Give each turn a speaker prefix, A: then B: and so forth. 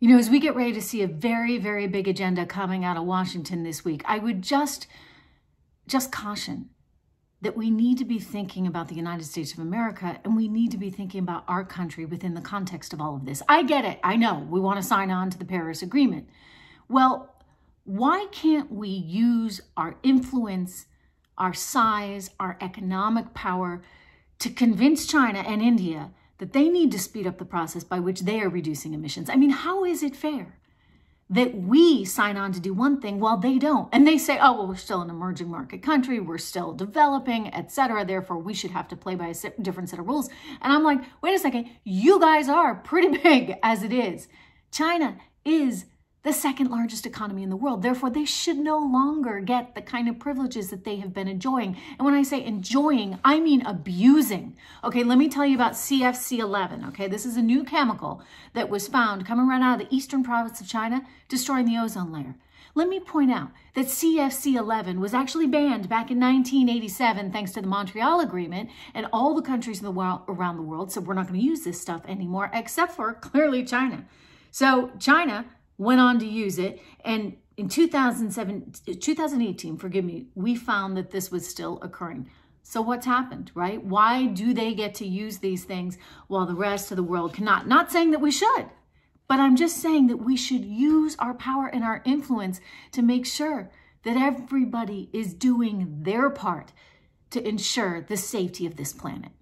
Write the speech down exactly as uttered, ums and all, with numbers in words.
A: You know, as we get ready to see a very, very big agenda coming out of Washington this week, I would just, just caution that we need to be thinking about the United States of America, and we need to be thinking about our country within the context of all of this. I get it. I know we want to sign on to the Paris Agreement. Well, why can't we use our influence, our size, our economic power to convince China and India that they need to speed up the process by which they are reducing emissions? I mean, how is it fair that we sign on to do one thing while they don't? And they say, oh, well, we're still an emerging market country, we're still developing, et cetera. Therefore, we should have to play by a different set of rules. And I'm like, wait a second, you guys are pretty big as it is. China is the second largest economy in the world. Therefore, they should no longer get the kind of privileges that they have been enjoying. And when I say enjoying, I mean abusing. Okay, let me tell you about C F C eleven. Okay, this is a new chemical that was found coming right out of the eastern province of China, destroying the ozone layer. Let me point out that C F C eleven was actually banned back in nineteen eighty-seven thanks to the Montreal Agreement, and all the countries in the world, around the world said we're not going to use this stuff anymore, except for clearly China. So China went on to use it, and in two thousand seven, two thousand eighteen, forgive me, we found that this was still occurring. So what's happened, right? Why do they get to use these things while the rest of the world cannot? Not saying that we should, but I'm just saying that we should use our power and our influence to make sure that everybody is doing their part to ensure the safety of this planet.